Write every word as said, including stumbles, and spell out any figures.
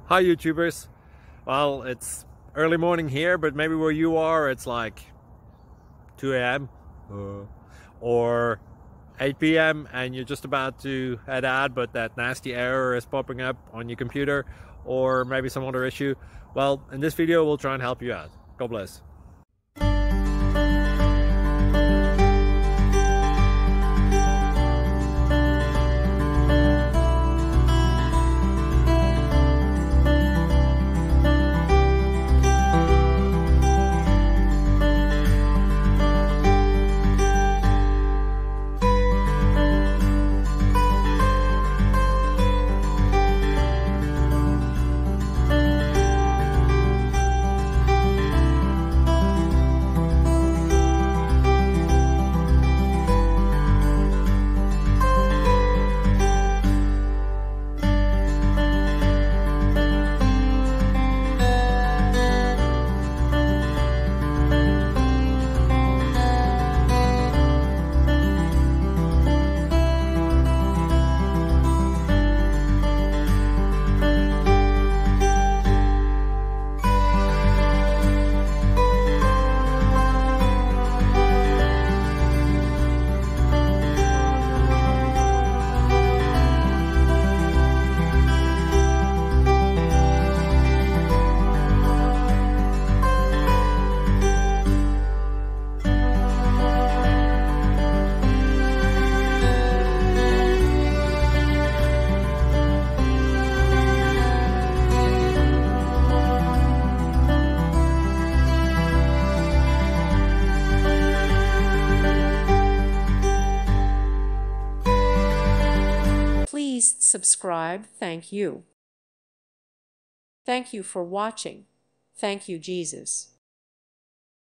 Hi YouTubers. Well, it's early morning here, but maybe where you are it's like two A M uh, or eight P M and you're just about to head out, but that nasty error is popping up on your computer, or maybe some other issue. Well, in this video we'll try and help you out. God bless. Please subscribe. Thank you. Thank you for watching. Thank you, Jesus.